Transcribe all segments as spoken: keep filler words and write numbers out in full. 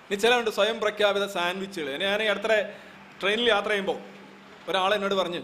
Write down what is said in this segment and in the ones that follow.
ഇനി ചിലവുണ്ട് സ്വയം പ്രഖ്യാപിത സാൻഡ്വിച്ചുകൾ. ഞാൻ ഈ അടുത്ത ട്രെയിനിൽ യാത്ര ചെയ്യുമ്പോൾ ഒരാൾ എന്നോട് പറഞ്ഞ്,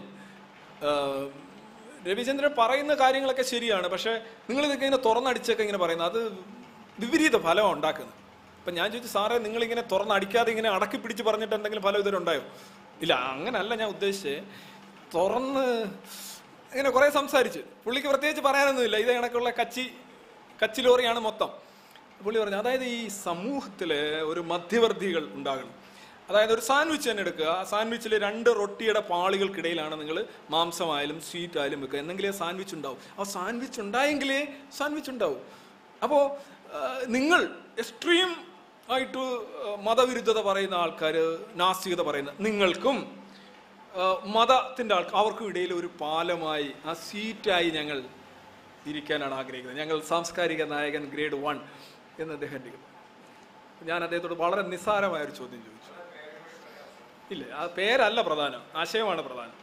രവിചന്ദ്രൻ പറയുന്ന കാര്യങ്ങളൊക്കെ ശരിയാണ്, പക്ഷേ നിങ്ങളിതൊക്കെ ഇങ്ങനെ തുറന്നടിച്ചൊക്കെ ഇങ്ങനെ പറയുന്നത് അത് വിപരീത ഫലമാണ് ഉണ്ടാക്കുന്നത്. അപ്പം ഞാൻ ചോദിച്ചു, സാറേ നിങ്ങളിങ്ങനെ തുറന്നടിക്കാതെ ഇങ്ങനെ അടക്കി പിടിച്ച് പറഞ്ഞിട്ട് എന്തെങ്കിലും ഫലം ഇതിലുണ്ടായോ? ഇല്ല, അങ്ങനല്ല ഞാൻ ഉദ്ദേശിച്ചത്. തുറന്ന് ഇങ്ങനെ കുറേ സംസാരിച്ച്, പുള്ളിക്ക് പ്രത്യേകിച്ച് പറയാനൊന്നുമില്ല, ഇത് കണക്കുള്ള കച്ചി കച്ചി ലോറിയാണ് മൊത്തം. പുള്ളി പറഞ്ഞു, അതായത് ഈ സമൂഹത്തിൽ ഒരു മധ്യവർത്തികൾ ഉണ്ടാകണം. അതായത് ഒരു സാൻഡ്വിച്ച് തന്നെ എടുക്കുക, ആ സാൻഡ്വിച്ചിൽ രണ്ട് റൊട്ടിയുടെ പാളികൾക്കിടയിലാണ് നിങ്ങൾ മാംസമായാലും സ്വീറ്റ് ആയാലും വെക്കുക, എന്നെങ്കിലേ സാൻഡ്വിച്ച് ഉണ്ടാവും. ആ സാൻഡ്വിച്ച് ഉണ്ടായെങ്കിലേ സാൻഡ്വിച്ച് ഉണ്ടാവും. അപ്പോൾ നിങ്ങൾ എക്സ്ട്രീം ആയിട്ട് മതവിരുദ്ധത പറയുന്ന ആൾക്കാർ, നാസ്തികത പറയുന്ന നിങ്ങൾക്കും മതത്തിൻ്റെ ആൾക്കാർ, അവർക്കും ഇടയിൽ ഒരു പാലമായി ആ സീറ്റായി ഞങ്ങൾ ഇരിക്കാനാണ് ആഗ്രഹിക്കുന്നത്. ഞങ്ങൾ സാംസ്കാരിക നായകൻ ഗ്രേഡ് വൺ എന്ന് അദ്ദേഹം. ഞാൻ അദ്ദേഹത്തോട് വളരെ നിസ്സാരമായൊരു ചോദ്യം ചോദിച്ചു. ഇല്ല, ആ പേരല്ല പ്രധാനം, ആശയമാണ് പ്രധാനം.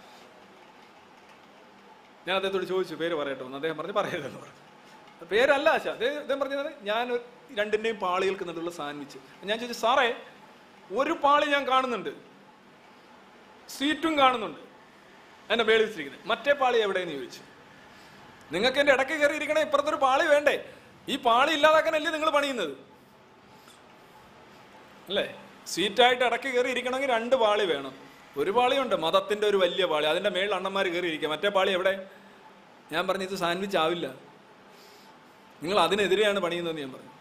ഞാൻ അദ്ദേഹത്തോട് ചോദിച്ചു, പേര് പറയട്ടെ എന്ന്. അദ്ദേഹം പറഞ്ഞു പറയരുതെന്ന് പറഞ്ഞു. പേരല്ല ആശ. അദ്ദേഹം അദ്ദേഹം പറഞ്ഞത് ഞാൻ രണ്ടിൻ്റെയും പാളികൾക്ക് നടുള്ള സാൻഡ്വിച്ച്. ഞാൻ ചോദിച്ചു, സാറേ ഒരു പാളി ഞാൻ കാണുന്നുണ്ട്, സീറ്റും കാണുന്നുണ്ട്, അതിൻ്റെ മേളിൽ വെച്ചിരിക്കുന്നത്, മറ്റേ പാളി എവിടെയെന്ന് ചോദിച്ചു. നിങ്ങൾക്ക് എൻ്റെ ഇടയ്ക്ക് കയറി ഇരിക്കണേ, ഇപ്പുറത്തൊരു പാളി വേണ്ടേ? ഈ പാളി ഇല്ലാതാക്കാനല്ലേ നിങ്ങൾ പണിയുന്നത് അല്ലേ? സീറ്റായിട്ട് ഇടയ്ക്ക് കയറി ഇരിക്കണമെങ്കിൽ രണ്ട് പാളി വേണം. ഒരു പാളിയുണ്ട്, മതത്തിൻ്റെ ഒരു വലിയ പാളി, അതിൻ്റെ മേളിൽ അണ്ണന്മാർ കയറി ഇരിക്കുക, മറ്റേ പാളി എവിടെ? ഞാൻ പറഞ്ഞു, ഇത് സാൻഡ്വിച്ച് ആവില്ല, നിങ്ങൾ അതിനെതിരെയാണ് പണിയുന്നതെന്ന് ഞാൻ പറഞ്ഞു.